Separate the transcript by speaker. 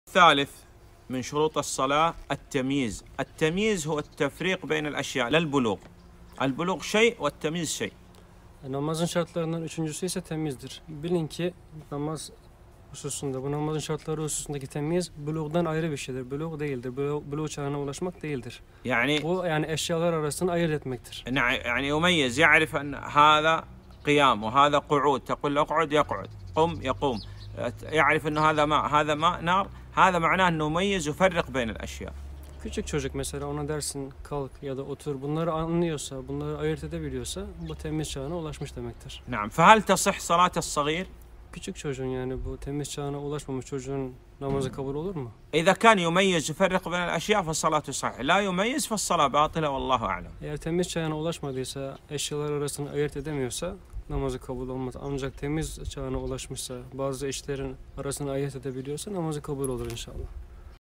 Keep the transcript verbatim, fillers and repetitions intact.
Speaker 1: الثالث من شروط الصلاة التمييز. التمييز هو التفريق بين الأشياء للبلوغ. البلوغ شيء والتمييز شيء.
Speaker 2: Namazın şartlarından üçüncüsü ise temizdir. Bilin ki namaz hususunda, bu namazın şartları hususundaki temyiz buluğdan ayrı bir şeydir. Buluğ değildir. Buluğ, buluğ çağına ulaşmak değildir.
Speaker 1: Yani
Speaker 2: bu yani eşyalar arasında ayırt etmektir.
Speaker 1: يعني يميز يعرف أن هذا قيام وهذا قعود تقول له اقعد يقعد قم يقوم يعرف أنه هذا ماء هذا ماء نار هذا معناه أنه يميز يفرق بين الأشياء.
Speaker 2: Küçük çocuk mesela ona dersin kalk ya da otur, bunları anlıyorsa, bunları ayırt edebiliyorsa bu temiz çağına ulaşmış demektir.
Speaker 1: نعم فهل تصح صلاة الصغير؟
Speaker 2: Küçük çocuğun, yani bu temiz çağına ulaşmamış çocuğun namazı kabul olur mu?
Speaker 1: إذا كان يميز يفرق بين الأشياء فالصلاة صحيحة لا يميز فالصلاة باطلة والله أعلم.
Speaker 2: Eğer temiz çağına ulaşmadıysa, eşyalar arasında ayırt edemiyorsa namazı kabul olmaz. Ancak temiz çağına ulaşmışsa, bazı işlerin arasını ayırt edebiliyorsa namazı kabul olur inşallah.